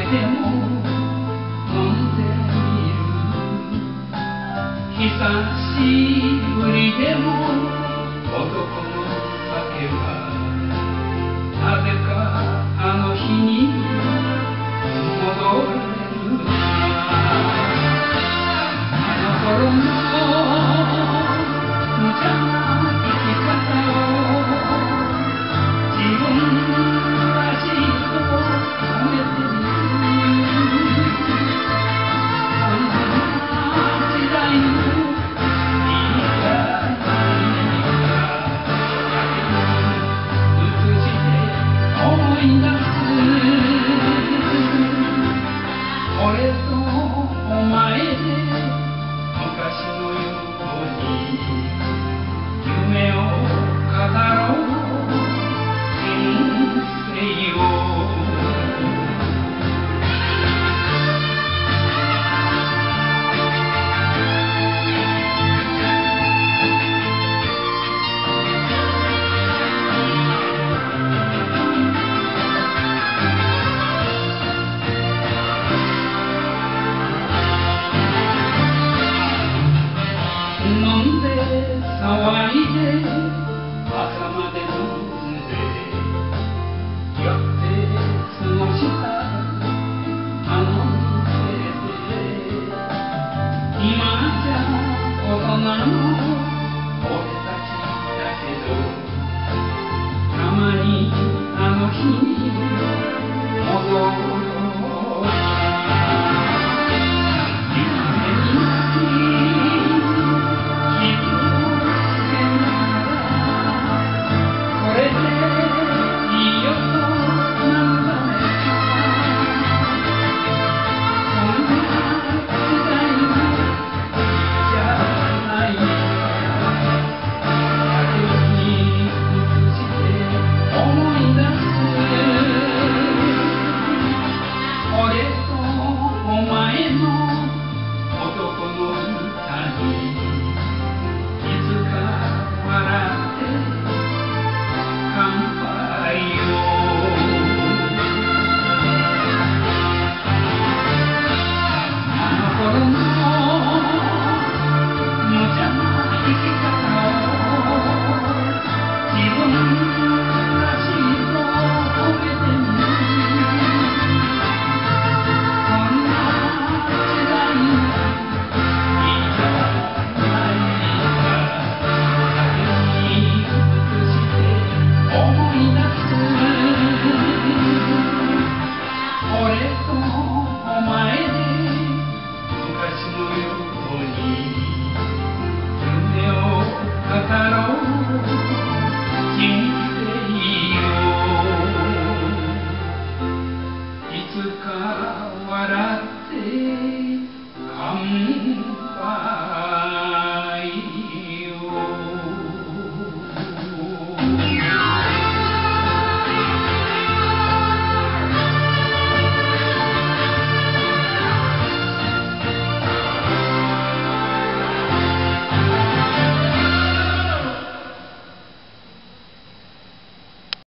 でも飲んでみる。久しぶりでも男の酒はなぜかあの日に戻れるな。あの頃の無茶な生き方を自分らしいと褒めてみる。そんな時代のいいかないかだけに映して思い出す。俺とお前で昔のように夢を飾ろう人生を。飲んで騒いで朝まで飲んで酔って過ごしたあの店で、今じゃ大人の俺たちだけど、たまにあの日に戻ろう。笑って